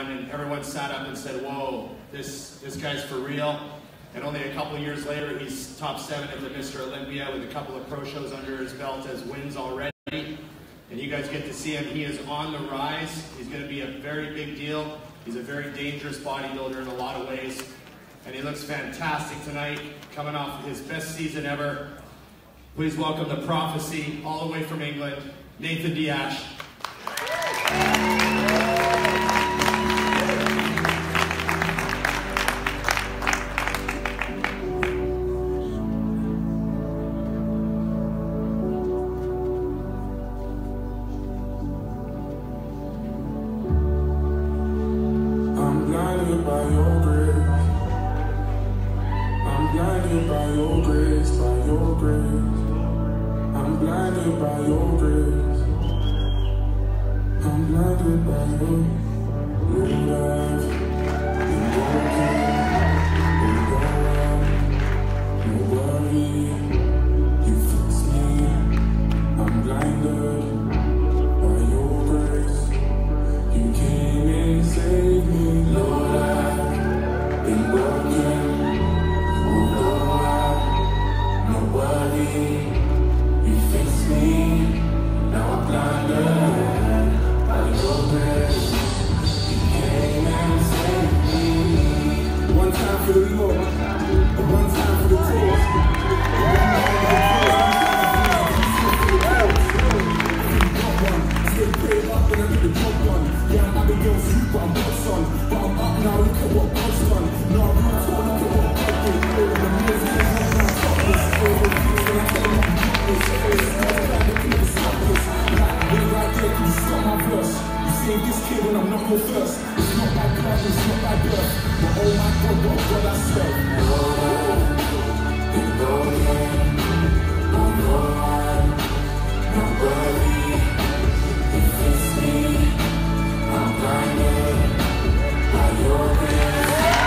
run, and everyone sat up and said, whoa, this guy's for real. And only a couple of years later, he's top 7 at the Mr. Olympia with a couple of pro shows under his belt as wins already. And you guys get to see him. He is on the rise. He's going to be a very big deal. He's a very dangerous bodybuilder in a lot of ways. And he looks fantastic tonight, coming off his best season ever. Please welcome the Prophecy, all the way from England, Nathan Diash. I'm blinded by your grace. I'm blinded by your grace, by your grace. I'm blinded by your grace. I'm blinded by your love. You're broken, you worry, you fix me. I'm blinded by your grace. You came and saved me, Lord. I've been broken, nobody. You fix me, now I'm blinded by your grace. You came and saved me. One time for the Lord, one time for the cause. Stay prayed up and I get the job done. Yeah, I'm not the girl soup, but I'm God's son. But I'm up now, look at what God's done. No, I'm not told, look at what God did. All the years, I'm stop this. All the years, when I tell you I'm not this. They can never stop this. When right there, can you stop my verse? You saved this kid when I'm not your first. It's not my blood, it's not my birth. But oh my God, what God I serve. Been broken, oh Lord, nobody. You fix me, I'm blinded by your grace.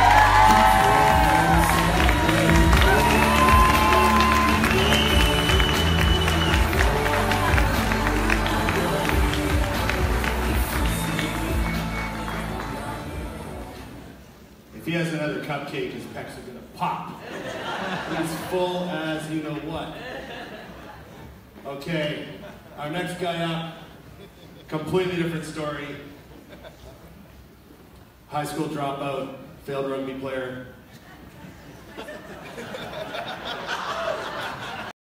If he has another cupcake, his pecs are going to pop. He's full as you know what. Okay, our next guy up, completely different story. High school dropout, failed rugby player,